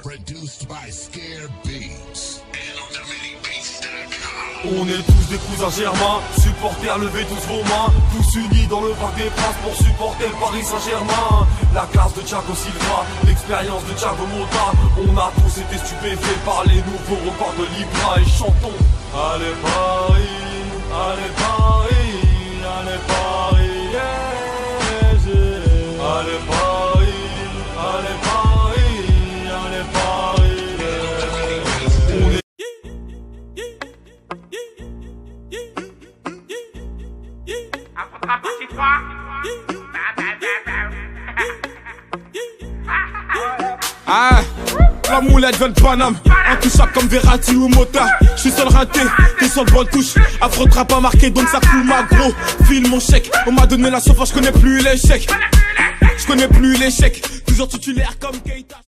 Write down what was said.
Produced by Scare Beats. On est tous des cousins germains, supporters, levez tous vos mains, tous unis dans le Parc des Princes pour supporter le Paris Saint-Germain. La classe de Thiago Silva, l'expérience de Thiago Motta, on a tous été stupéfaits par les nouveaux records de Libra et chantons. Allez Paris, allez Paris, allez Paris, yeah, yeah. Allez Paris, allez Paris, allez Paris, yeah. On est ah, la moulette vient de Paname, intouchable comme Verratti ou Mota. J'suis seul raté, t'es sur le bon touche. Affreux trap pas marqué donc ça coule ma gros. File mon chèque, on m'a donné la sauce, j'connais plus l'échec. J'connais plus l'échec, toujours titulaire comme Keita.